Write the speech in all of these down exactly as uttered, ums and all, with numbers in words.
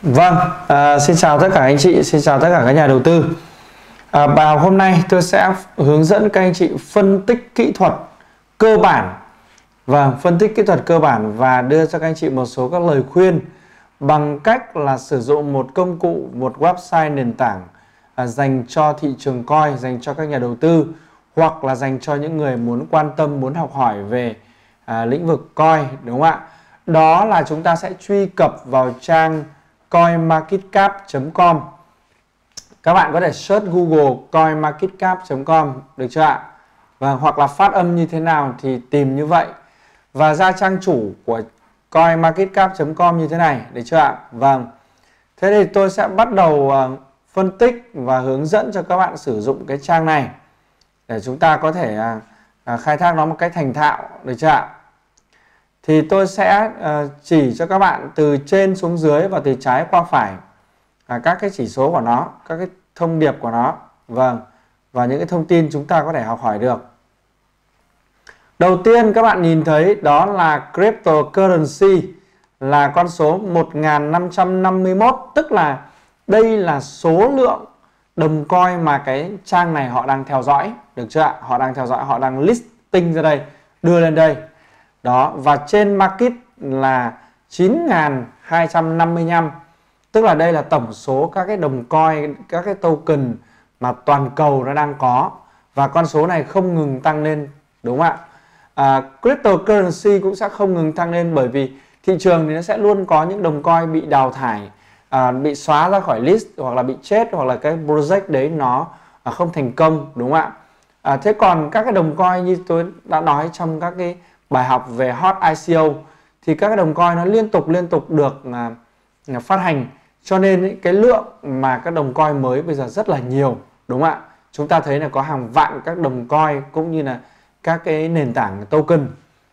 Vâng, à, xin chào tất cả anh chị, xin chào tất cả các nhà đầu tư. À, vào hôm nay tôi sẽ hướng dẫn các anh chị phân tích kỹ thuật cơ bản, và phân tích kỹ thuật cơ bản và đưa cho các anh chị một số các lời khuyên bằng cách là sử dụng một công cụ, một website nền tảng à, dành cho thị trường coin, dành cho các nhà đầu tư hoặc là dành cho những người muốn quan tâm, muốn học hỏi về à, lĩnh vực coin, đúng không ạ? Đó là chúng ta sẽ truy cập vào trang coin market cap chấm com. Các bạn có thể search Google coin market cap chấm com, được chưa ạ? Và hoặc là phát âm như thế nào thì tìm như vậy. Và ra trang chủ của coin market cap chấm com như thế này, được chưa ạ? Vâng. Thế thì tôi sẽ bắt đầu uh, phân tích và hướng dẫn cho các bạn sử dụng cái trang này để chúng ta có thể uh, uh, khai thác nó một cách thành thạo, được chưa ạ? Thì tôi sẽ uh, chỉ cho các bạn từ trên xuống dưới và từ trái qua phải à, các cái chỉ số của nó, các cái thông điệp của nó, vâng, và những cái thông tin chúng ta có thể học hỏi được. Đầu tiên các bạn nhìn thấy đó là cryptocurrency, là con số một nghìn năm trăm năm mươi mốt, tức là đây là số lượng đồng coin mà cái trang này họ đang theo dõi, được chưa ạ? Họ đang theo dõi, họ đang listing ra đây, đưa lên đây. Đó, và trên market là chín nghìn hai trăm năm mươi lăm, tức là đây là tổng số các cái đồng coin, các cái token mà toàn cầu nó đang có, và con số này không ngừng tăng lên, đúng không ạ? À, cryptocurrency cũng sẽ không ngừng tăng lên, bởi vì thị trường thì nó sẽ luôn có những đồng coin bị đào thải, à, bị xóa ra khỏi list, hoặc là bị chết, hoặc là cái project đấy nó à, không thành công, đúng không ạ? À, thế còn các cái đồng coin như tôi đã nói trong các cái bài học về hot i xê o thì các cái đồng coin nó liên tục liên tục được à, phát hành, cho nên cái lượng mà các đồng coin mới bây giờ rất là nhiều, đúng không ạ? Chúng ta thấy là có hàng vạn các đồng coin cũng như là các cái nền tảng token.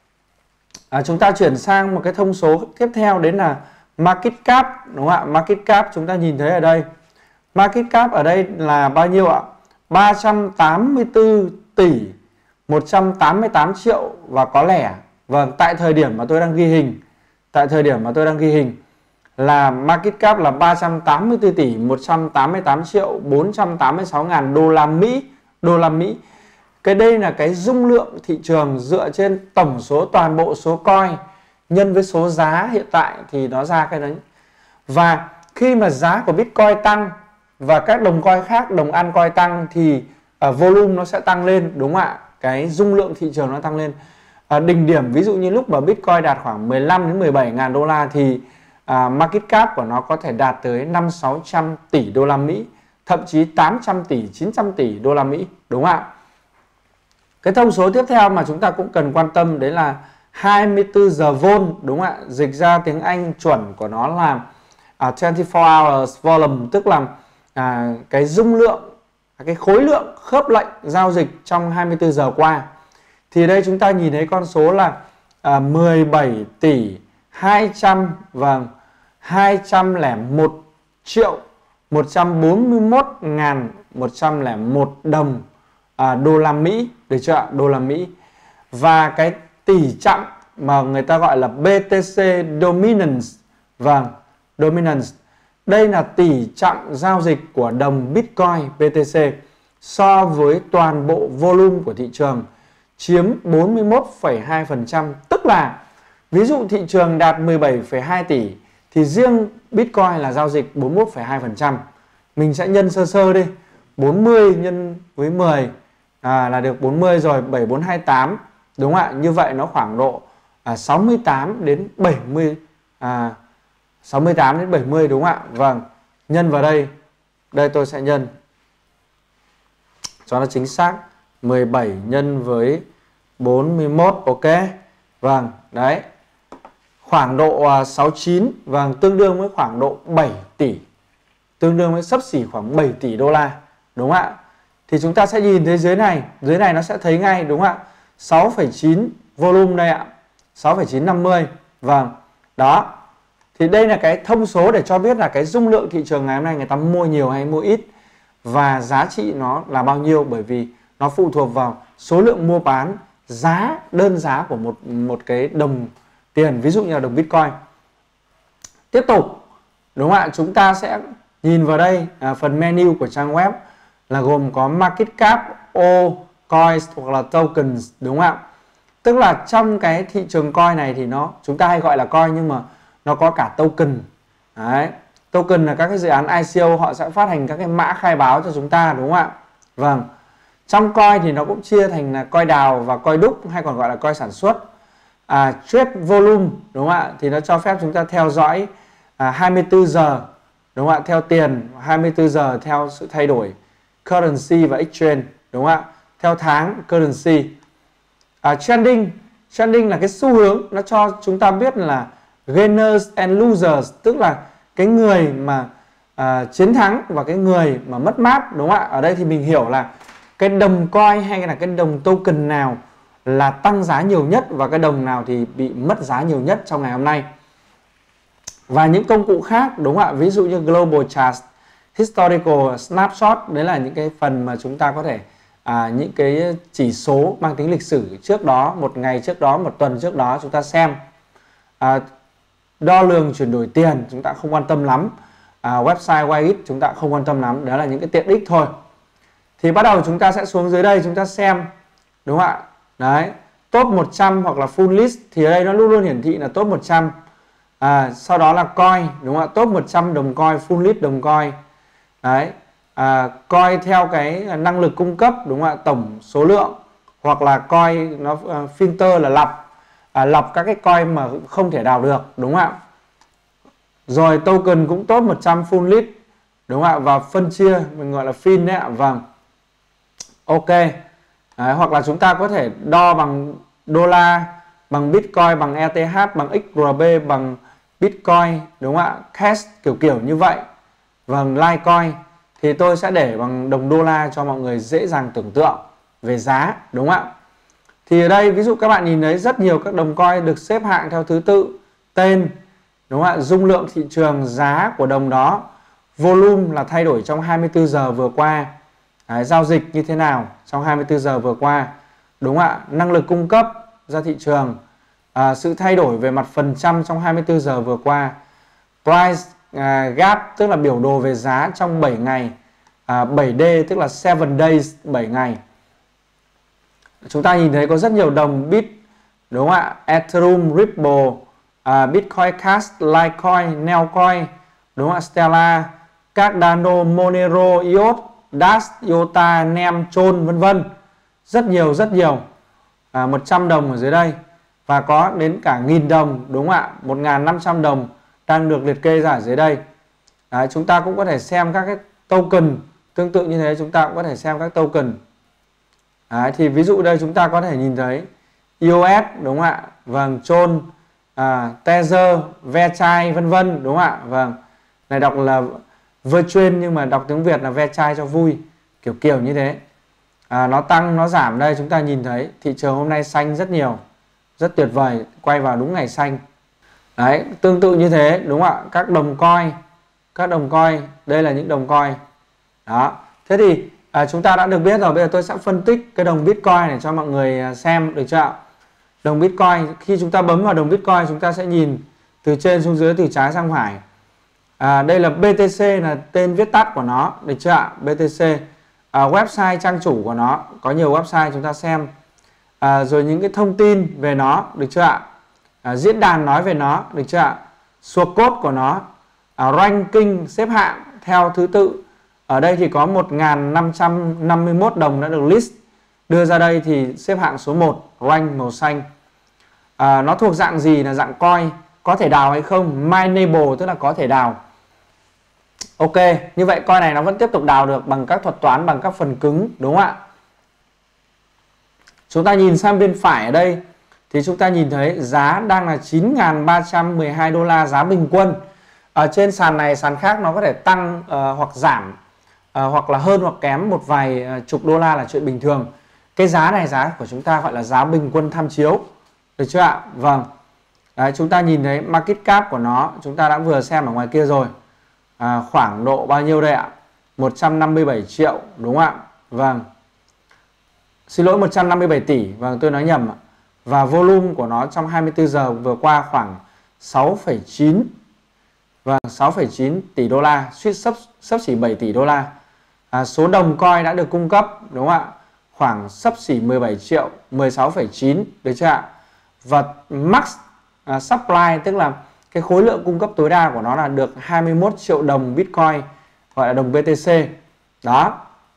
À, chúng ta chuyển sang một cái thông số tiếp theo, đến là market cap, đúng không ạ? Market cap chúng ta nhìn thấy ở đây, market cap ở đây là bao nhiêu ạ? ba trăm tám mươi tư tỷ một trăm tám mươi tám triệu và có lẻ. Vâng, tại thời điểm mà tôi đang ghi hình, tại thời điểm mà tôi đang ghi hình là market cap là ba trăm tám mươi tư tỷ một trăm tám mươi tám triệu bốn trăm tám mươi sáu ngàn đô la Mỹ, đô la Mỹ. Cái đây là cái dung lượng thị trường dựa trên tổng số toàn bộ số coin nhân với số giá hiện tại thì nó ra cái đấy. Và khi mà giá của Bitcoin tăng và các đồng coin khác, đồng altcoin tăng thì uh, volume nó sẽ tăng lên, đúng không ạ? Cái dung lượng thị trường nó tăng lên. À, đỉnh điểm ví dụ như lúc mà Bitcoin đạt khoảng mười lăm đến mười bảy ngàn đô la thì à, market cap của nó có thể đạt tới năm sáu trăm tỷ đô la Mỹ, thậm chí tám trăm tỷ, chín trăm tỷ đô la Mỹ, đúng không ạ? Cái thông số tiếp theo mà chúng ta cũng cần quan tâm đấy là hai mươi tư giờ vol, đúng không ạ? Dịch ra tiếng Anh chuẩn của nó là uh, hai mươi bốn hours volume, tức là uh, cái dung lượng, cái khối lượng khớp lệnh giao dịch trong hai mươi tư giờ qua. Thì đây chúng ta nhìn thấy con số là uh, mười bảy tỷ hai trăm và hai trăm lẻ một triệu một trăm bốn mươi mốt ngàn một trăm lẻ một đồng à, đô la Mỹ, được chưa ạ? Đô la Mỹ. Và cái tỷ trọng mà người ta gọi là bê tê xê dominance, vâng, dominance, đây là tỷ trọng giao dịch của đồng Bitcoin bê tê xê so với toàn bộ volume của thị trường, chiếm bốn mươi mốt phẩy hai phần trăm, tức là ví dụ thị trường đạt mười bảy phẩy hai tỷ thì riêng Bitcoin là giao dịch bốn mươi mốt phẩy hai phần trăm. Mình sẽ nhân sơ sơ đi, bốn mươi nhân với mười à, là được bốn mươi rồi, bảy bốn hai tám, đúng không ạ? Như vậy nó khoảng độ à, sáu mươi tám đến bảy mươi, à, sáu mươi tám đến bảy mươi, đúng không ạ? Vâng, nhân vào đây, đây tôi sẽ nhân cho nó chính xác, mười bảy nhân với bốn mươi mốt, ok. Vâng, đấy, khoảng độ sáu mươi chín, vâng, tương đương với khoảng độ bảy tỷ, tương đương với xấp xỉ khoảng bảy tỷ đô la, đúng không ạ? Thì chúng ta sẽ nhìn thấy dưới này, dưới này nó sẽ thấy ngay, đúng không ạ? sáu phẩy chín volume đây ạ, sáu phẩy chín năm mươi, vâng, đó. Thì đây là cái thông số để cho biết là cái dung lượng thị trường ngày hôm nay người ta mua nhiều hay mua ít, và giá trị nó là bao nhiêu, bởi vì nó phụ thuộc vào số lượng mua bán, giá, đơn giá của một, một cái đồng tiền, ví dụ như là đồng Bitcoin. Tiếp tục, đúng không ạ? Chúng ta sẽ nhìn vào đây à, phần menu của trang web là gồm có market cap, all coins hoặc là tokens, đúng không ạ? Tức là trong cái thị trường coin này thì nó chúng ta hay gọi là coin nhưng mà nó có cả token. Đấy. Token là các cái dự án I C O, họ sẽ phát hành các cái mã khai báo cho chúng ta, đúng không ạ? Vâng. Trong coin thì nó cũng chia thành là coin đào và coin đúc, hay còn gọi là coin sản xuất. À, trade volume, đúng không ạ? Thì nó cho phép chúng ta theo dõi à, hai mươi tư giờ, đúng không ạ? Theo tiền, hai mươi tư giờ theo sự thay đổi currency và exchange, đúng không ạ? Theo tháng currency. À, trending, trending là cái xu hướng, nó cho chúng ta biết là gainers and losers, tức là cái người mà à, chiến thắng và cái người mà mất mát, đúng không ạ? Ở đây thì mình hiểu là cái đồng coin hay là cái đồng token nào là tăng giá nhiều nhất và cái đồng nào thì bị mất giá nhiều nhất trong ngày hôm nay. Và những công cụ khác, đúng không ạ? Ví dụ như Global Chart, Historical Snapshot, đấy là những cái phần mà chúng ta có thể à, những cái chỉ số mang tính lịch sử trước đó, một ngày trước đó, một tuần trước đó chúng ta xem. À, đo lường chuyển đổi tiền chúng ta không quan tâm lắm. À, website Wise chúng ta không quan tâm lắm, đó là những cái tiện ích thôi. Thì bắt đầu chúng ta sẽ xuống dưới đây chúng ta xem, đúng không ạ? Đấy, top một trăm hoặc là full list thì ở đây nó luôn luôn hiển thị là top một trăm. À, sau đó là coin, đúng không ạ? Top một trăm đồng coin, full list đồng coin. Đấy, à, coin theo cái năng lực cung cấp, đúng không ạ? Tổng số lượng, hoặc là coin nó uh, filter là lọc, à, lọc các cái coin mà không thể đào được, đúng không ạ? Rồi token cũng top một trăm full list, đúng không ạ? Và phân chia mình gọi là fin đấy ạ. Vâng. Ok. Đấy, hoặc là chúng ta có thể đo bằng đô la, bằng bitcoin, bằng E T H, bằng ích R B, bằng bitcoin, đúng không ạ? Cash kiểu kiểu như vậy. Vâng, Litecoin thì tôi sẽ để bằng đồng đô la cho mọi người dễ dàng tưởng tượng về giá, đúng không ạ? Thì ở đây ví dụ các bạn nhìn thấy rất nhiều các đồng coin được xếp hạng theo thứ tự, tên, đúng không ạ? Dung lượng thị trường, giá của đồng đó, volume là thay đổi trong hai mươi tư giờ vừa qua. Đấy, giao dịch như thế nào trong hai mươi tư giờ vừa qua, đúng không ạ? Năng lực cung cấp ra thị trường, à, sự thay đổi về mặt phần trăm trong hai mươi tư giờ vừa qua, price à, gap tức là biểu đồ về giá trong bảy ngày, à, bảy D tức là seven days, bảy ngày. Chúng ta nhìn thấy có rất nhiều đồng bit, đúng không ạ? Ethereum, Ripple, à, Bitcoin Cash, Litecoin, Neocoin, đúng không ạ? Stellar, Cardano, Monero, i o tê, Dash, i o tê a, Nem, Tron, vân vân. Rất nhiều rất nhiều. À, một trăm đồng ở dưới đây và có đến cả nghìn đồng, đúng không ạ? một nghìn năm trăm đồng đang được liệt kê ra ở dưới đây. Đấy, chúng ta cũng có thể xem các cái token tương tự như thế, chúng ta cũng có thể xem các token. Đấy, thì ví dụ đây chúng ta có thể nhìn thấy i o ét, đúng không ạ? Vâng, Tron, à, Tether, Verchai, vân vân, đúng không ạ? Vâng, này đọc là Virtual nhưng mà đọc tiếng Việt là Verchai cho vui, kiểu kiểu như thế. À, nó tăng nó giảm, đây chúng ta nhìn thấy thị trường hôm nay xanh rất nhiều, rất tuyệt vời, quay vào đúng ngày xanh. Đấy, tương tự như thế, đúng không ạ? Các đồng coin, các đồng coin, đây là những đồng coin. Đó, thế thì à, chúng ta đã được biết rồi. Bây giờ tôi sẽ phân tích cái đồng Bitcoin để cho mọi người xem, được chưa ạ? Đồng Bitcoin, khi chúng ta bấm vào đồng Bitcoin chúng ta sẽ nhìn từ trên xuống dưới, từ trái sang phải. À, đây là bê tê xê là tên viết tắt của nó, được chưa ạ? bê tê xê. À, website trang chủ của nó, có nhiều website chúng ta xem. À, rồi những cái thông tin về nó, được chưa ạ? À, diễn đàn nói về nó, được chưa ạ? Source code của nó, à, ranking xếp hạng theo thứ tự. Ở đây thì có một nghìn năm trăm năm mươi mốt đồng đã được list đưa ra đây thì xếp hạng số một, rank màu xanh. À, nó thuộc dạng gì? Là dạng coin, có thể đào hay không? Mineable tức là có thể đào. Ok, như vậy coin này nó vẫn tiếp tục đào được bằng các thuật toán, bằng các phần cứng, đúng không ạ? Chúng ta nhìn sang bên phải ở đây thì chúng ta nhìn thấy giá đang là chín nghìn ba trăm mười hai đô la, giá bình quân. Ở trên sàn này, sàn khác nó có thể tăng uh, hoặc giảm, uh, hoặc là hơn hoặc kém một vài uh, chục đô la là chuyện bình thường. Cái giá này, giá của chúng ta gọi là giá bình quân tham chiếu, được chưa ạ? Vâng. Đấy, chúng ta nhìn thấy market cap của nó, chúng ta đã vừa xem ở ngoài kia rồi. À, khoảng độ bao nhiêu đây ạ? một trăm năm mươi bảy triệu, đúng không ạ? Vâng. Xin lỗi, một trăm năm mươi bảy tỷ, vâng tôi nói nhầm ạ. Và volume của nó trong hai mươi tư giờ vừa qua khoảng sáu phẩy chín và sáu phẩy chín tỷ đô la, suýt sấp sấp xỉ bảy tỷ đô la. À, số đồng coin đã được cung cấp, đúng không ạ, khoảng sấp xỉ mười bảy triệu, mười sáu phẩy chín, được chưa ạ? Và max à, supply, tức là cái khối lượng cung cấp tối đa của nó là được hai mươi mốt triệu đồng Bitcoin, gọi là đồng bê tê xê. Đó.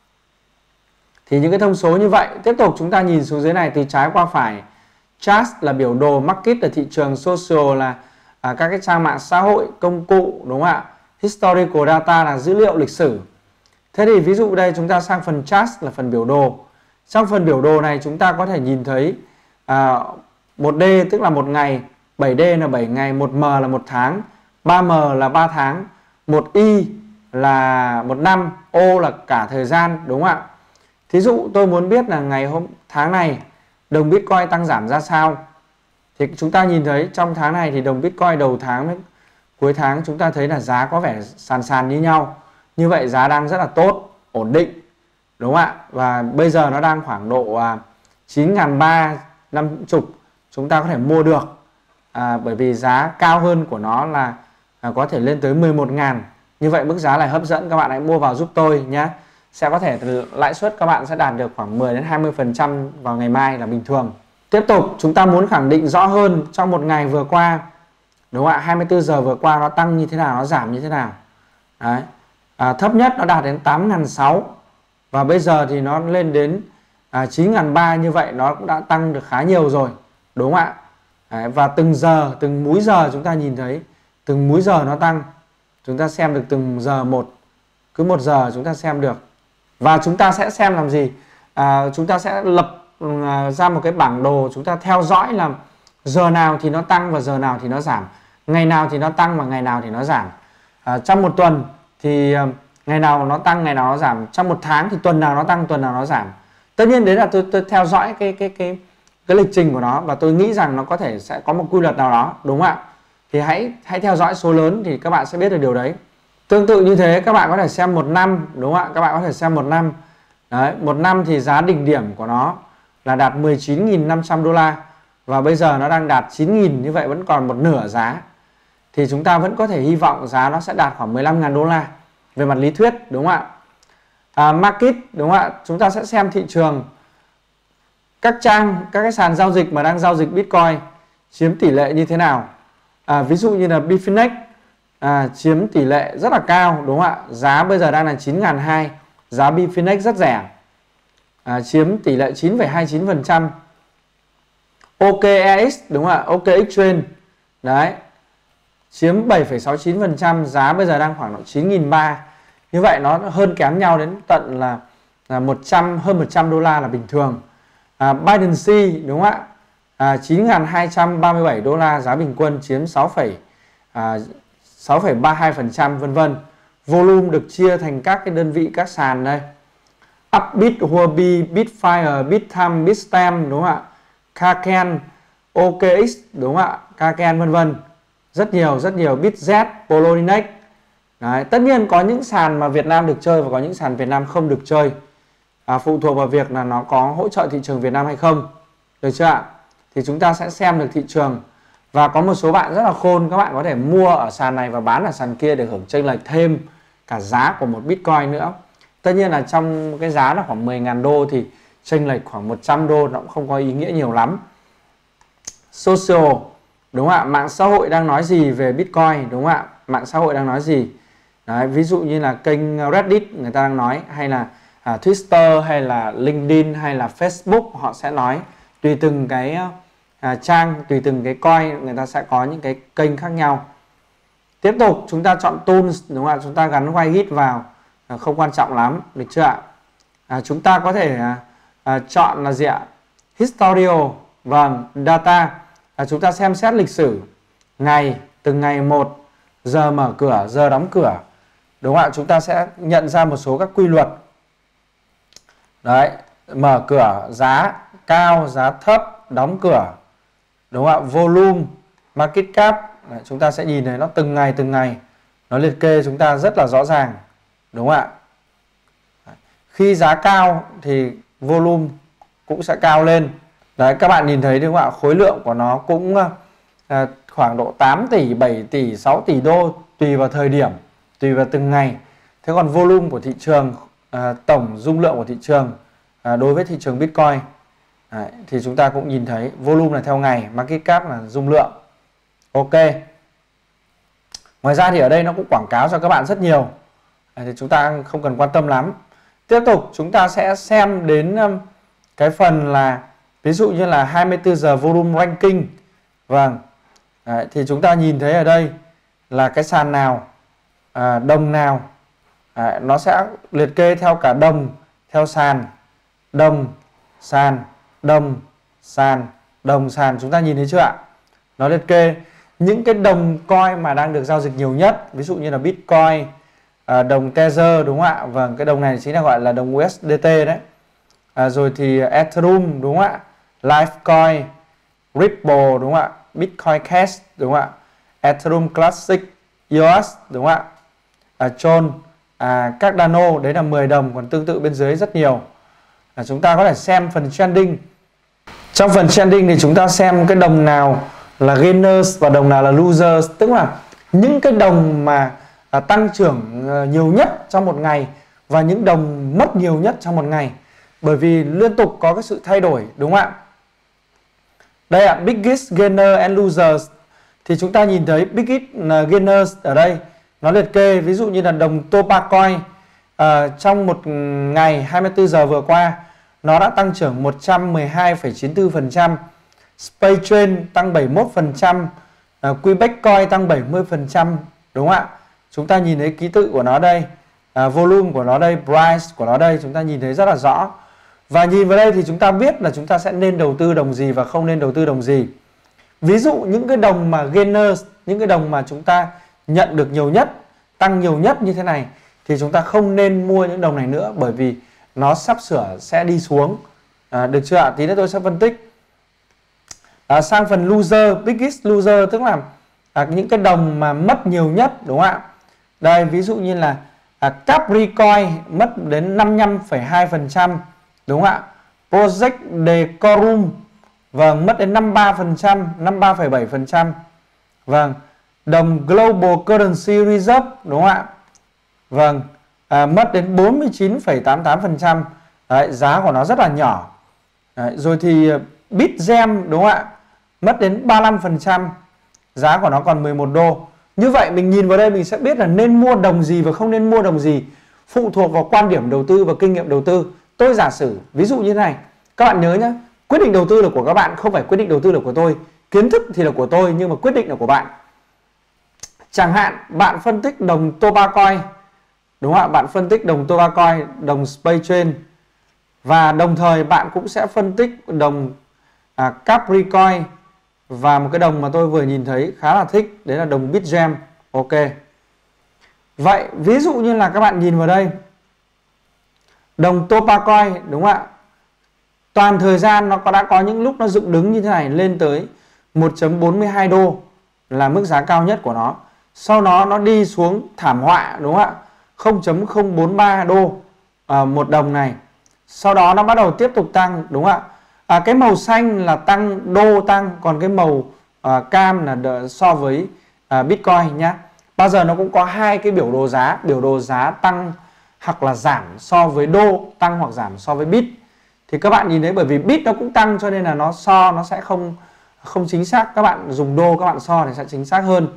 Thì những cái thông số như vậy. Tiếp tục chúng ta nhìn xuống dưới này từ trái qua phải. Chart là biểu đồ, market là thị trường, social là à, các cái trang mạng xã hội, công cụ, đúng không ạ? Historical data là dữ liệu lịch sử. Thế thì ví dụ đây chúng ta sang phần chart là phần biểu đồ. Trong phần biểu đồ này chúng ta có thể nhìn thấy à, một D tức là một ngày, bảy D là bảy ngày, một M là một tháng, ba M là ba tháng, một Y là một năm, O là cả thời gian, đúng không ạ? Thí dụ tôi muốn biết là ngày hôm tháng này đồng Bitcoin tăng giảm ra sao. Thì chúng ta nhìn thấy trong tháng này thì đồng Bitcoin đầu tháng với cuối tháng chúng ta thấy là giá có vẻ sàn sàn như nhau. Như vậy giá đang rất là tốt, ổn định, đúng không ạ? Và bây giờ nó đang khoảng độ chín nghìn ba trăm năm mươi chúng ta có thể mua được. À, bởi vì giá cao hơn của nó là à, có thể lên tới mười một nghìn. Như vậy mức giá này hấp dẫn, các bạn hãy mua vào giúp tôi nhé. Sẽ có thể lãi suất các bạn sẽ đạt được khoảng mười đến hai mươi phần trăm vào ngày mai là bình thường. Tiếp tục chúng ta muốn khẳng định rõ hơn trong một ngày vừa qua, đúng không ạ, hai mươi tư giờ vừa qua nó tăng như thế nào, nó giảm như thế nào. Đấy. À, thấp nhất nó đạt đến tám nghìn sáu trăm và bây giờ thì nó lên đến à, chín nghìn ba trăm, như vậy nó cũng đã tăng được khá nhiều rồi, đúng không ạ? Đấy, và từng giờ, từng múi giờ chúng ta nhìn thấy từng múi giờ nó tăng. Chúng ta xem được từng giờ một, cứ một giờ chúng ta xem được. Và chúng ta sẽ xem làm gì? À, chúng ta sẽ lập à, ra một cái bảng đồ, chúng ta theo dõi là giờ nào thì nó tăng và giờ nào thì nó giảm, ngày nào thì nó tăng và ngày nào thì nó giảm. À, trong một tuần thì à, ngày nào nó tăng, ngày nào nó giảm. Trong một tháng thì tuần nào nó tăng, tuần nào nó giảm. Tất nhiên đấy là tôi, tôi theo dõi cái cái cái cái lịch trình của nó và tôi nghĩ rằng nó có thể sẽ có một quy luật nào đó, đúng không ạ? Thì hãy hãy theo dõi số lớn thì các bạn sẽ biết được điều đấy. Tương tự như thế các bạn có thể xem một năm, đúng không ạ? Các bạn có thể xem một năm. Đấy, một năm thì giá đỉnh điểm của nó là đạt mười chín nghìn năm trăm đô la và bây giờ nó đang đạt chín nghìn, như vậy vẫn còn một nửa giá. Thì chúng ta vẫn có thể hy vọng giá nó sẽ đạt khoảng mười lăm nghìn đô la về mặt lý thuyết, đúng không ạ? À, market, đúng không ạ? Chúng ta sẽ xem thị trường, các trang, các cái sàn giao dịch mà đang giao dịch Bitcoin chiếm tỷ lệ như thế nào. À, ví dụ như là Bitfinex à, chiếm tỷ lệ rất là cao, đúng không ạ? Giá bây giờ đang là chín nghìn hai trăm, giá Bitfinex rất rẻ, à, chiếm tỷ lệ chín phẩy hai mươi chín phần trăm. ô ca e ích, đúng không ạ? ô ca Exchange đấy, chiếm bảy phẩy sáu mươi chín phần trăm, giá bây giờ đang khoảng độ chín nghìn ba trăm. Như vậy nó hơn kém nhau đến tận là, là một trăm, hơn một trăm đô la là bình thường. À, Binance, đúng không ạ? À, chín nghìn hai trăm ba mươi bảy đô la giá bình quân, chiếm sáu phẩy ba mươi hai phần trăm, vân vân. Volume được chia thành các cái đơn vị, các sàn đây. Upbit, Huobi, Bitfire, Bittime, Bitstamp, đúng không ạ? Kraken, ô ca ích, đúng không ạ? Kraken, vân vân. Rất nhiều, rất nhiều. Bitzett, Poloniex. Đấy, tất nhiên có những sàn mà Việt Nam được chơi và có những sàn Việt Nam không được chơi. À, phụ thuộc vào việc là nó có hỗ trợ thị trường Việt Nam hay không. Được chưa ạ? Thì chúng ta sẽ xem được thị trường. Và có một số bạn rất là khôn, các bạn có thể mua ở sàn này và bán ở sàn kia để hưởng chênh lệch thêm cả giá của một Bitcoin nữa. Tất nhiên là trong cái giá là khoảng mười nghìn đô thì chênh lệch khoảng một trăm đô nó cũng không có ý nghĩa nhiều lắm. Social, đúng không ạ? Mạng xã hội đang nói gì về Bitcoin, đúng không ạ? Mạng xã hội đang nói gì? Đấy, ví dụ như là kênh Reddit người ta đang nói, hay là à, Twitter, hay là LinkedIn, hay là Facebook, họ sẽ nói. Tùy từng cái à, trang, tùy từng cái coin người ta sẽ có những cái kênh khác nhau. Tiếp tục chúng ta chọn Tools, đúng không ạ? Chúng ta gắn Wybit vào, à, không quan trọng lắm, được chưa ạ? À, chúng ta có thể à, à, chọn là gì ạ? Historical, vâng, Data. À, chúng ta xem xét lịch sử, ngày, từng ngày một, giờ mở cửa, giờ đóng cửa. Đúng không ạ? Chúng ta sẽ nhận ra một số các quy luật. Đấy, mở cửa, giá cao, giá thấp, đóng cửa. Đúng không ạ? Volume, market cap. Đấy, chúng ta sẽ nhìn thấy nó từng ngày từng ngày. Nó liệt kê chúng ta rất là rõ ràng. Đúng không ạ? Đấy. Khi giá cao thì volume cũng sẽ cao lên. Đấy, các bạn nhìn thấy đúng không ạ? Khối lượng của nó cũng à, khoảng độ tám tỷ, bảy tỷ, sáu tỷ đô tùy vào thời điểm, tùy vào từng ngày. Thế còn volume của thị trường, à, tổng dung lượng của thị trường à, đối với thị trường Bitcoin Đấy, thì chúng ta cũng nhìn thấy volume là theo ngày, market cap là dung lượng. Ok. Ngoài ra thì ở đây nó cũng quảng cáo cho các bạn rất nhiều, à, thì chúng ta không cần quan tâm lắm. Tiếp tục chúng ta sẽ xem đến um, cái phần là ví dụ như là hai mươi tư giờ volume ranking. Vâng. Đấy, thì chúng ta nhìn thấy ở đây là cái sàn nào, à, đồng nào, à, nó sẽ liệt kê theo cả đồng, theo sàn, đồng, sàn, đồng, sàn, đồng, sàn. Chúng ta nhìn thấy chưa ạ? Nó liệt kê những cái đồng coin mà đang được giao dịch nhiều nhất. Ví dụ như là Bitcoin, à, đồng Tether, đúng không ạ? Vâng, cái đồng này chính là gọi là đồng u ét đê tê đấy. À, rồi thì Ethereum, đúng không ạ? Litecoin, Ripple, đúng không ạ? Bitcoin Cash, đúng không ạ? Ethereum Classic, e o ét, đúng không ạ? À, Tron, à, Cardano, đấy là mười đồng, còn tương tự bên dưới rất nhiều. À, chúng ta có thể xem phần trending. Trong phần trending thì chúng ta xem cái đồng nào là gainers và đồng nào là losers, tức là những cái đồng mà à, tăng trưởng à, nhiều nhất trong một ngày và những đồng mất nhiều nhất trong một ngày, bởi vì liên tục có cái sự thay đổi, đúng không ạ? Đây ạ, biggest gainer and losers, thì chúng ta nhìn thấy biggest uh, gainers ở đây nó liệt kê ví dụ như là đồng Topacoin, uh, trong một ngày hai mươi tư giờ vừa qua nó đã tăng trưởng một trăm mười hai phẩy chín mươi tư phần trăm, Spacetrain tăng bảy mươi mốt phần trăm, uh, Quebec Coin tăng bảy mươi phần trăm, đúng không ạ? Chúng ta nhìn thấy ký tự của nó đây, uh, volume của nó đây, price của nó đây, chúng ta nhìn thấy rất là rõ. Và nhìn vào đây thì chúng ta biết là chúng ta sẽ nên đầu tư đồng gì và không nên đầu tư đồng gì. Ví dụ những cái đồng mà gainers, những cái đồng mà chúng ta nhận được nhiều nhất, tăng nhiều nhất như thế này, thì chúng ta không nên mua những đồng này nữa, bởi vì nó sắp sửa sẽ đi xuống. À, được chưa ạ? Tí nữa tôi sẽ phân tích. À, sang phần loser, biggest loser, tức là à, những cái đồng mà mất nhiều nhất, đúng không ạ? Đây, ví dụ như là à, Capricoin mất đến năm mươi lăm phẩy hai phần trăm, đúng không ạ? Project Decorum, vâng, mất đến năm mươi ba phần trăm, năm mươi ba phẩy bảy phần trăm. Vâng, đồng Global Currency Reserve, đúng không ạ? Vâng, à, mất đến bốn mươi chín phẩy tám mươi tám phần trăm. Đấy, giá của nó rất là nhỏ. Đấy, rồi thì Bitgem, đúng không ạ? Mất đến ba mươi lăm phần trăm, giá của nó còn mười một đô. Như vậy mình nhìn vào đây mình sẽ biết là nên mua đồng gì và không nên mua đồng gì, phụ thuộc vào quan điểm đầu tư và kinh nghiệm đầu tư. Tôi giả sử ví dụ như thế này, các bạn nhớ nhé, quyết định đầu tư là của các bạn, không phải quyết định đầu tư là của tôi. Kiến thức thì là của tôi nhưng mà quyết định là của bạn. Chẳng hạn bạn phân tích đồng Topacoin, đúng không ạ? Bạn phân tích đồng Topacoin, đồng Spacetrain, và đồng thời bạn cũng sẽ phân tích đồng à, Capricoin và một cái đồng mà tôi vừa nhìn thấy khá là thích, đấy là đồng Bitgem. Ok. Vậy ví dụ như là các bạn nhìn vào đây, đồng Topacoin, đúng không ạ? Toàn thời gian nó có đã có những lúc nó dựng đứng như thế này lên tới một phẩy bốn mươi hai đô là mức giá cao nhất của nó. Sau đó nó đi xuống thảm họa, đúng không ạ? không phẩy không bốn ba đô à, một đồng này. Sau đó nó bắt đầu tiếp tục tăng, đúng không ạ? À, cái màu xanh là tăng, đô tăng, còn cái màu à, cam là đợi, so với à, Bitcoin nhá. Bao giờ nó cũng có hai cái biểu đồ giá, biểu đồ giá tăng hoặc là giảm so với đô, tăng hoặc giảm so với bit. Thì các bạn nhìn thấy bởi vì bit nó cũng tăng cho nên là nó so nó sẽ không không chính xác. Các bạn dùng đô các bạn so thì sẽ chính xác hơn.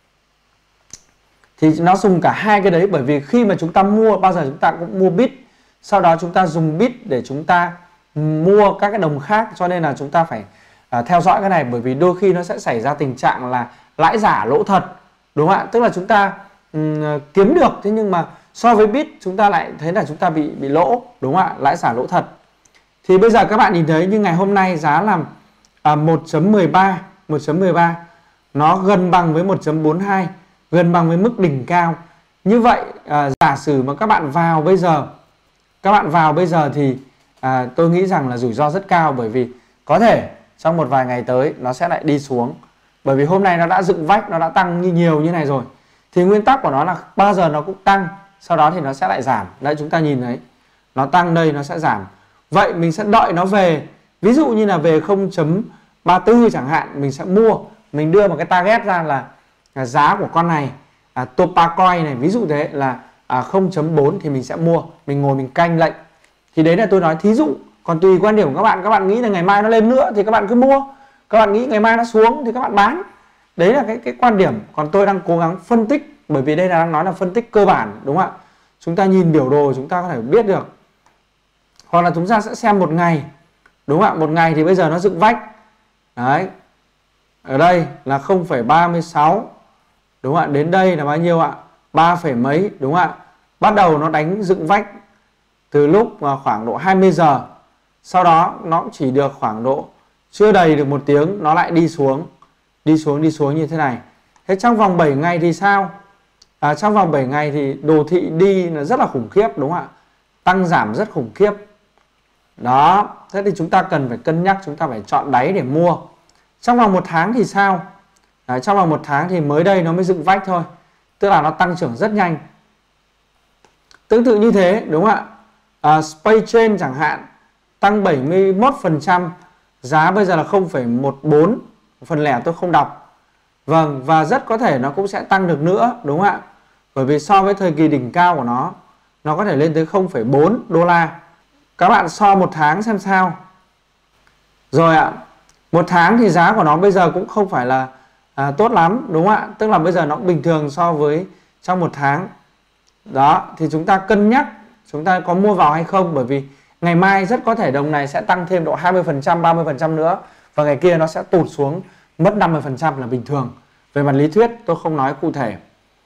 Thì nó dùng cả hai cái đấy, bởi vì khi mà chúng ta mua bao giờ chúng ta cũng mua bit, sau đó chúng ta dùng bit để chúng ta mua các cái đồng khác, cho nên là chúng ta phải à, theo dõi cái này, bởi vì đôi khi nó sẽ xảy ra tình trạng là lãi giả lỗ thật, đúng không ạ? Tức là chúng ta um, kiếm được, thế nhưng mà so với bit chúng ta lại thấy là chúng ta bị bị lỗ, đúng không ạ? Lãi giả lỗ thật. Thì bây giờ các bạn nhìn thấy như ngày hôm nay giá là à, một phẩy mười ba, một phẩy mười ba, nó gần bằng với một phẩy bốn hai, gần bằng với mức đỉnh cao. Như vậy à, giả sử mà các bạn vào bây giờ, các bạn vào bây giờ thì à, tôi nghĩ rằng là rủi ro rất cao, bởi vì có thể trong một vài ngày tới nó sẽ lại đi xuống. Bởi vì hôm nay nó đã dựng vách, nó đã tăng như nhiều như này rồi. Thì nguyên tắc của nó là bao giờ nó cũng tăng, sau đó thì nó sẽ lại giảm. Đấy, chúng ta nhìn thấy nó tăng đây, nó sẽ giảm. Vậy mình sẽ đợi nó về, ví dụ như là về không phẩy ba tư chẳng hạn, mình sẽ mua. Mình đưa một cái target ra là, là giá của con này à, Topacoin này, ví dụ thế là à, không chấm bốn thì mình sẽ mua, mình ngồi mình canh lệnh. Thì đấy là tôi nói thí dụ, còn tùy quan điểm của các bạn, các bạn nghĩ là ngày mai nó lên nữa thì các bạn cứ mua, các bạn nghĩ ngày mai nó xuống thì các bạn bán. Đấy là cái cái quan điểm, còn tôi đang cố gắng phân tích, bởi vì đây là đang nói là phân tích cơ bản, đúng không ạ? Chúng ta nhìn biểu đồ chúng ta có thể biết được. Hoặc là chúng ta sẽ xem một ngày, đúng không ạ? Một ngày thì bây giờ nó dựng vách. Đấy. Ở đây là không phẩy ba mươi sáu, đúng không ạ? Đến đây là bao nhiêu ạ? ba phẩy mấy, đúng không ạ? Bắt đầu nó đánh dựng vách từ lúc khoảng độ hai mươi giờ. Sau đó nó cũng chỉ được khoảng độ chưa đầy được một tiếng nó lại đi xuống. Đi xuống đi xuống như thế này. Thế trong vòng bảy ngày thì sao? À, trong vòng bảy ngày thì đồ thị đi là rất là khủng khiếp, đúng không ạ? Tăng giảm rất khủng khiếp. Đó, thế thì chúng ta cần phải cân nhắc, chúng ta phải chọn đáy để mua. Trong vòng một tháng thì sao? Đấy, trong vòng một tháng thì mới đây nó mới dựng vách thôi. Tức là nó tăng trưởng rất nhanh. Tương tự như thế, đúng không ạ? À, Space Chain chẳng hạn, tăng bảy mươi mốt phần trăm, giá bây giờ là không phẩy một bốn, phần lẻ tôi không đọc. Vâng, và rất có thể nó cũng sẽ tăng được nữa, đúng không ạ? Bởi vì so với thời kỳ đỉnh cao của nó, nó có thể lên tới không phẩy bốn đô la. Các bạn so một tháng xem sao. Rồi ạ, một tháng thì giá của nó bây giờ cũng không phải là à, tốt lắm, đúng không ạ? Tức là bây giờ nó cũng bình thường so với trong một tháng. Đó, thì chúng ta cân nhắc chúng ta có mua vào hay không, bởi vì ngày mai rất có thể đồng này sẽ tăng thêm độ hai mươi phần trăm, ba mươi phần trăm nữa, và ngày kia nó sẽ tụt xuống mất năm mươi phần trăm là bình thường. Về mặt lý thuyết tôi không nói cụ thể.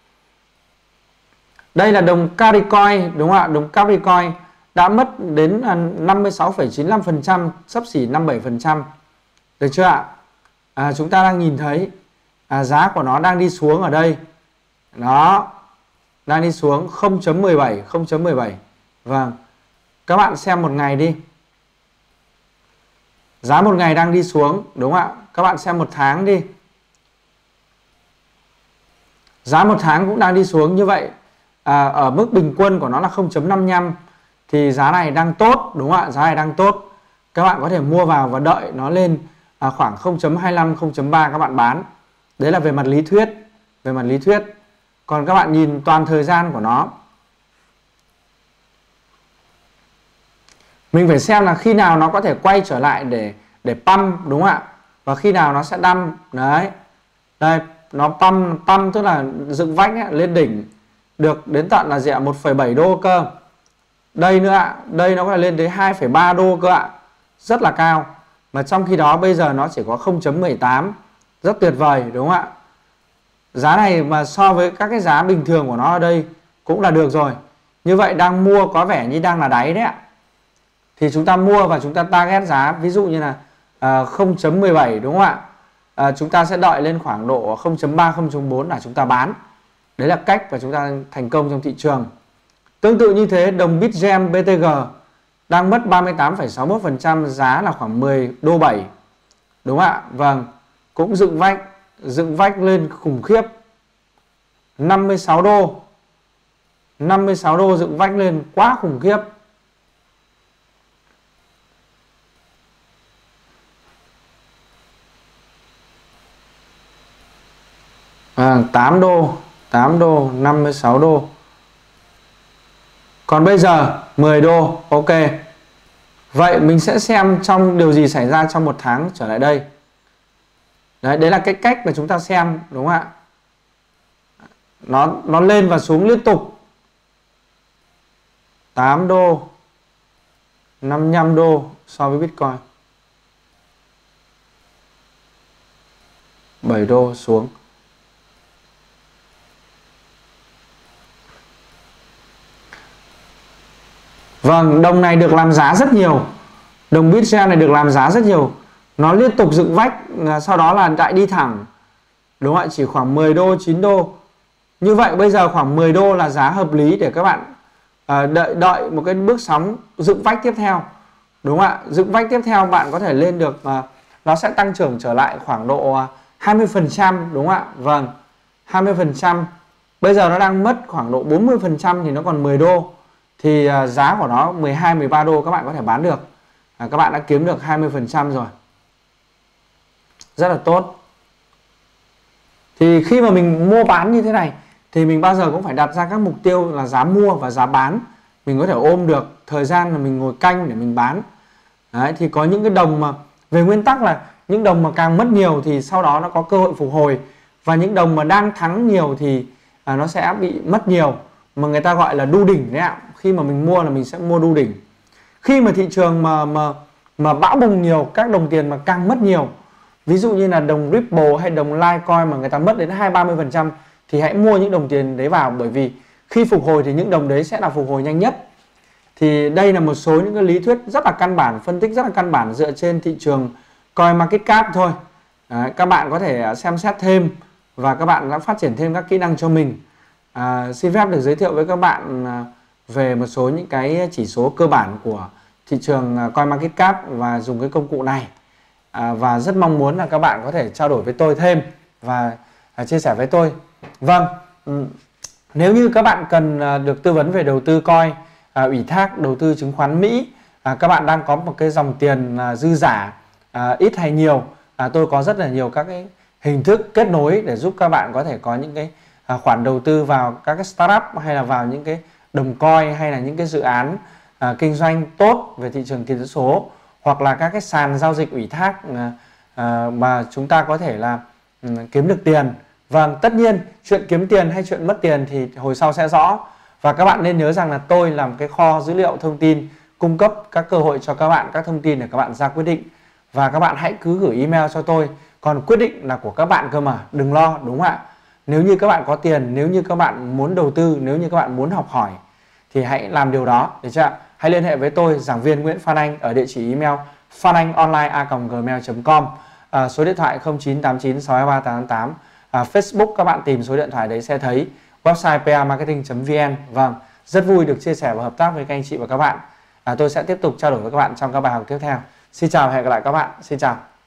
Đây là đồng Caricoin, đúng không ạ? Đồng Caricoin đã mất đến năm mươi sáu phẩy chín mươi lăm phần trăm, xấp xỉ năm mươi bảy phần trăm. Được chưa ạ? À, chúng ta đang nhìn thấy à, giá của nó đang đi xuống ở đây. Đó, đang đi xuống không chấm mười bảy, không chấm mười bảy. Vâng, các bạn xem một ngày đi. Giá một ngày đang đi xuống, đúng không ạ? Các bạn xem một tháng đi. Giá một tháng cũng đang đi xuống như vậy. À, ở mức bình quân của nó là không chấm năm mươi lăm. Thì giá này đang tốt, đúng không ạ? Giá này đang tốt. Các bạn có thể mua vào và đợi nó lên à, khoảng không chấm hai mươi lăm, không chấm ba các bạn bán. Đấy là về mặt lý thuyết. Về mặt lý thuyết. Còn các bạn nhìn toàn thời gian của nó. Mình phải xem là khi nào nó có thể quay trở lại để để pump, đúng không ạ? Và khi nào nó sẽ đâm. Đấy. Đây, nó pump, pump tức là dựng vách ấy, lên đỉnh. Được đến tận là gì ạ? một phẩy bảy đô cơ. Đây nữa ạ, đây nó có thể lên tới hai phẩy ba đô cơ ạ. Rất là cao. Mà trong khi đó bây giờ nó chỉ có không chấm mười tám. Rất tuyệt vời, đúng không ạ? Giá này mà so với các cái giá bình thường của nó ở đây cũng là được rồi. Như vậy đang mua có vẻ như đang là đáy đấy ạ. Thì chúng ta mua và chúng ta target giá ví dụ như là à, không chấm mười bảy, đúng không ạ? À, chúng ta sẽ đợi lên khoảng độ không chấm ba, không chấm bốn là chúng ta bán. Đấy là cách mà chúng ta thành công trong thị trường. Tương tự như thế, đồng Bitgem bê tê giê đang mất ba mươi tám phẩy sáu mươi mốt phần trăm, giá là khoảng mười đô bảy. Đúng không ạ? Vâng, cũng dựng vách, dựng vách lên khủng khiếp. năm mươi sáu đô. năm mươi sáu đô dựng vách lên quá khủng khiếp. À, tám đô, tám đô, năm mươi sáu đô. Còn bây giờ mười đô, ok. Vậy mình sẽ xem trong điều gì xảy ra trong một tháng trở lại đây. Đấy, đấy là cái cách mà chúng ta xem, đúng không ạ? Nó, nó lên và xuống liên tục. tám đô, năm mươi lăm đô so với Bitcoin. bảy đô xuống. Vâng, đồng này được làm giá rất nhiều. Đồng Bitgem này được làm giá rất nhiều. Nó liên tục dựng vách, sau đó là lại đi thẳng. Đúng không ạ? Chỉ khoảng mười đô, chín đô. Như vậy bây giờ khoảng mười đô là giá hợp lý để các bạn đợi đợi một cái bước sóng dựng vách tiếp theo. Đúng không ạ? Dựng vách tiếp theo bạn có thể lên được, nó sẽ tăng trưởng trở lại khoảng độ hai mươi phần trăm, đúng không ạ? Vâng, hai mươi phần trăm. Bây giờ nó đang mất khoảng độ bốn mươi phần trăm thì nó còn mười đô. Thì giá của nó mười hai, mười ba đô các bạn có thể bán được. À, các bạn đã kiếm được hai mươi phần trăm rồi. Rất là tốt. Thì khi mà mình mua bán như thế này thì mình bao giờ cũng phải đặt ra các mục tiêu là giá mua và giá bán. Mình có thể ôm được thời gian là mình ngồi canh để mình bán. Đấy, thì có những cái đồng mà về nguyên tắc là những đồng mà càng mất nhiều thì sau đó nó có cơ hội phục hồi, và những đồng mà đang thắng nhiều thì à, nó sẽ bị mất nhiều, mà người ta gọi là đu đỉnh đấy ạ. Khi mà mình mua là mình sẽ mua đu đỉnh. Khi mà thị trường mà mà mà bão bùng nhiều, các đồng tiền mà càng mất nhiều, ví dụ như là đồng Ripple hay đồng Litecoin mà người ta mất đến hai ba mươi phần trăm thì hãy mua những đồng tiền đấy vào, bởi vì khi phục hồi thì những đồng đấy sẽ là phục hồi nhanh nhất. Thì đây là một số những cái lý thuyết rất là căn bản, phân tích rất là căn bản dựa trên thị trường CoinMarketCap thôi. Đấy, các bạn có thể xem xét thêm và các bạn đã phát triển thêm các kỹ năng cho mình. À, xin phép được giới thiệu với các bạn về một số những cái chỉ số cơ bản của thị trường CoinMarketCap và dùng cái công cụ này. À, và rất mong muốn là các bạn có thể trao đổi với tôi thêm và à, chia sẻ với tôi. Vâng, nếu như các bạn cần à, được tư vấn về đầu tư coin, à, ủy thác, đầu tư chứng khoán Mỹ, à, các bạn đang có một cái dòng tiền à, dư giả, à, ít hay nhiều, à, tôi có rất là nhiều các cái hình thức kết nối để giúp các bạn có thể có những cái à, khoản đầu tư vào các cái startup, hay là vào những cái đồng coin, hay là những cái dự án à, kinh doanh tốt về thị trường tiền số, hoặc là các cái sàn giao dịch ủy thác à, à, mà chúng ta có thể là ừ, kiếm được tiền. Vâng, tất nhiên chuyện kiếm tiền hay chuyện mất tiền thì hồi sau sẽ rõ. Và các bạn nên nhớ rằng là tôi là một cái kho dữ liệu thông tin, cung cấp các cơ hội cho các bạn, các thông tin để các bạn ra quyết định. Và các bạn hãy cứ gửi email cho tôi, còn quyết định là của các bạn cơ mà, đừng lo, đúng không ạ? Nếu như các bạn có tiền, nếu như các bạn muốn đầu tư, nếu như các bạn muốn học hỏi thì hãy làm điều đó, được chưa ạ? Hãy liên hệ với tôi, giảng viên Nguyễn Phan Anh, ở địa chỉ email phananhonline a còng gmail chấm com, à, số điện thoại không chín tám chín sáu hai ba tám tám, à, Facebook các bạn tìm số điện thoại đấy sẽ thấy, website pamarketing chấm vn. Vâng, rất vui được chia sẻ và hợp tác với các anh chị và các bạn. À, tôi sẽ tiếp tục trao đổi với các bạn trong các bài học tiếp theo. Xin chào và hẹn gặp lại các bạn. Xin chào.